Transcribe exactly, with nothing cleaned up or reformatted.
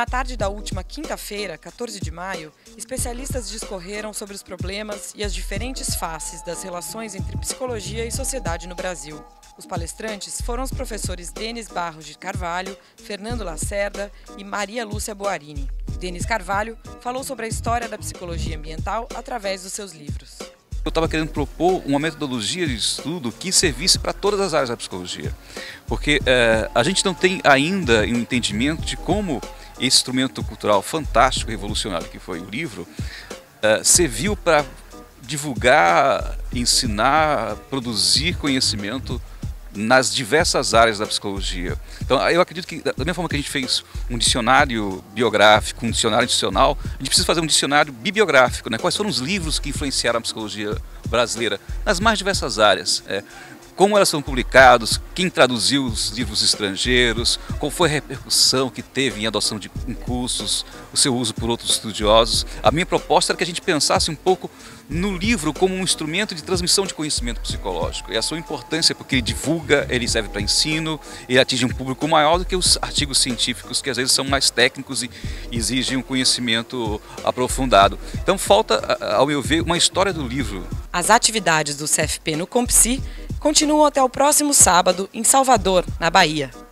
Na tarde da última quinta-feira, quatorze de maio, especialistas discorreram sobre os problemas e as diferentes faces das relações entre psicologia e sociedade no Brasil. Os palestrantes foram os professores Denis Barros de Carvalho, Fernando Lacerda e Maria Lúcia Boarini. Denis Carvalho falou sobre a história da psicologia ambiental através dos seus livros. Eu estava querendo propor uma metodologia de estudo que servisse para todas as áreas da psicologia, porque é, a gente não tem ainda um entendimento de como esse instrumento cultural fantástico, revolucionário que foi o livro, é, serviu para divulgar, ensinar, produzir conhecimento nas diversas áreas da psicologia. Então, eu acredito que, da mesma forma que a gente fez um dicionário biográfico, um dicionário institucional, a gente precisa fazer um dicionário bibliográfico, né? Quais foram os livros que influenciaram a psicologia brasileira nas mais diversas áreas? É, como elas foram publicados, quem traduziu os livros estrangeiros, qual foi a repercussão que teve em adoção de em cursos, o seu uso por outros estudiosos. A minha proposta era que a gente pensasse um pouco no livro como um instrumento de transmissão de conhecimento psicológico. E a sua importância porque ele divulga, ele serve para ensino, ele atinge um público maior do que os artigos científicos, que às vezes são mais técnicos e exigem um conhecimento aprofundado. Então falta, ao meu ver, uma história do livro. As atividades do C F P no Compsi continuam até o próximo sábado em Salvador, na Bahia.